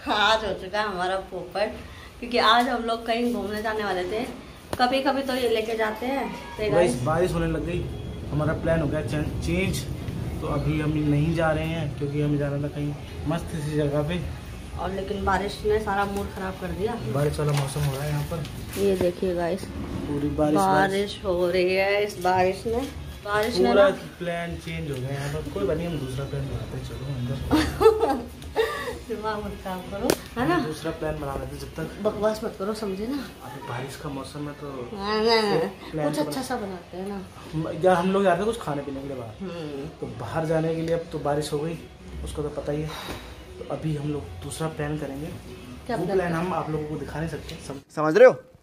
आज हो चुका है हमारा पोपट, क्योंकि आज हम लोग कहीं घूमने जाने वाले थे। कभी कभी तो ये लेके जाते हैं। बारिश होने लग गई, हमारा प्लान हो गया चेंज। तो अभी हम नहीं जा रहे हैं क्योंकि हमें जाना था कहीं मस्त सी जगह पे, और लेकिन बारिश ने सारा मूड खराब कर दिया। बारिश वाला मौसम हो रहा है यहाँ पर, ये देखिए गाइस, पूरी बारिश हो रही है। इस बारिश ने पूरा प्लान चेंज हो गया यहाँ पर। कोई बात नहीं, हम दूसरा प्लान बनाते हैं। चलो अंदर दिमाग मत काम करो, है ना। दूसरा प्लान बना लेते जब तक। बकवास मत करो, समझे ना। अभी बारिश का मौसम है तो कुछ अच्छा सा बनाते हैं ना। यार हम लोग जाते हैं कुछ खाने पीने के लिए बाहर, तो बाहर जाने के लिए अब तो बारिश हो गई, उसको तो पता ही है। तो अभी हम लोग दूसरा प्लान करेंगे। वो प्लान हम आप लोगों को दिखा नहीं सकते। समझ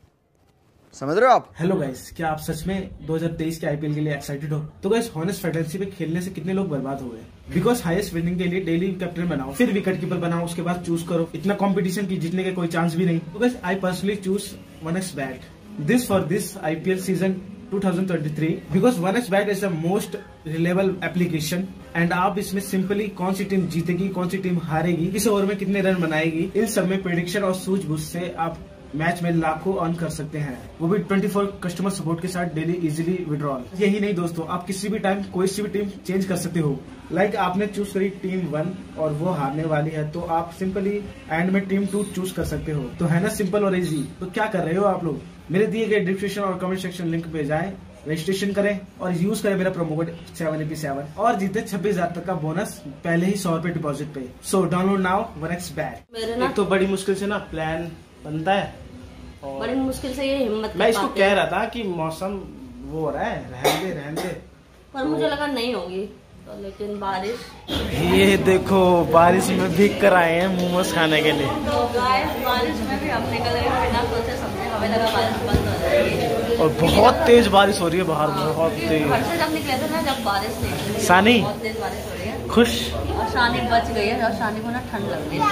रहे हो आप? हेलो गाइस, क्या आप सच में 2023 के आईपीएल के लिए एक्साइटेड हो? तो गाइस, हॉनेस्ट फैंटेसी पे खेलने से कितने लोग बर्बाद हो गए। बिकॉज हाईएस्ट विनिंग के लिए डेली कैप्टन बनाओ, फिर विकेट कीपर बनाओ, उसके बाद चूज करो। इतना कंपटीशन की जीतने का कोई चांस भी नहीं। तो guys, I personally choose 1xBet this for this IPL season 2023 because 1xBet is the most reliable application. And आप इसमें सिंपली कौन सी टीम जीतेगी, कौन सी टीम हारेगी, इस ओवर में कितने रन बनाएगी, इन सब में प्रेडिक्शन और सूझबूझ से आप मैच में लाखों अर्न कर सकते हैं, वो भी 24 कस्टमर सपोर्ट के साथ डेली इजीली विड्रॉल। यही नहीं दोस्तों, आप किसी भी टाइम कोई सी भी टीम चेंज कर सकते हो। लाइक आपने चूज करी टीम 1 और वो हारने वाली है, तो आप सिंपली एंड में टीम 2 चूज कर सकते हो। तो है ना सिंपल और इजी। तो क्या कर रहे हो आप लोग, मेरे दिए गए डिस्क्रिप्शन और कमेंट सेक्शन लिंक पे जाएं, रजिस्ट्रेशन करें और यूज करें मेरा प्रोमो कोड 7AP7 और जीते 26,000 तक का बोनस पहले ही 100 रुपए डिपॉजिट पे। So download now 1xBet। एक तो बड़ी मुश्किल से ना प्लान बनता है, बड़ी मुश्किल से ये हिम्मत। मैं इसको कह रहा था कि मौसम वो हो रहा है, रहने दे, पर मुझे लगा नहीं होगी, तो लेकिन बारिश। ये देखो, बारिश में भीग कर आए हैं मोमोज खाने के लिए। तो गाइस, बारिश में भी हम निकल गए बिना सोचे समझे। हमें लगा बारिश बंद हो जाएगी, और बहुत तेज बारिश हो रही है बाहर। बहुत तेज। घर से जब निकले थे ना, जब बारिश नहीं, सानी बहुत तेज बारिश हो रही है। खुश, और शानी बच गई है, और शानी को ना ठंड लग रही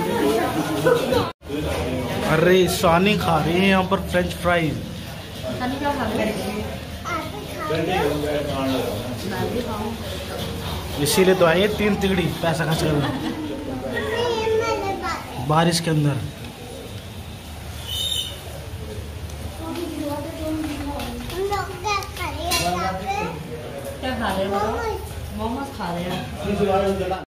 है। अरे सानी खा रही है यहाँ पर फ्रेंच फ्राइज। शानी क्या खा रही है? मैं भी खाऊं। इसीलिए तो आई है 3 तिगड़ी पैसा खर्च करना बारिश के अंदर। क्या खा रहे हो? मोमोज खा रहे हैं।